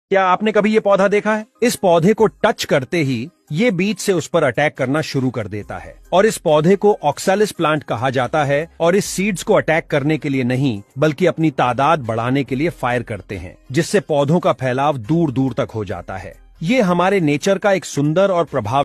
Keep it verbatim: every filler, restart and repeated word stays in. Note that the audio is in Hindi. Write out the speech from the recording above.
क्या आपने कभी ये पौधा देखा है? इस पौधे को टच करते ही ये बीज से उस पर अटैक करना शुरू कर देता है और इस पौधे को ऑक्सैलिस प्लांट कहा जाता है और इस सीड्स को अटैक करने के लिए नहीं बल्कि अपनी तादाद बढ़ाने के लिए फायर करते हैं, जिससे पौधों का फैलाव दूर दूर तक हो जाता है। ये हमारे नेचर का एक सुंदर और प्रभाव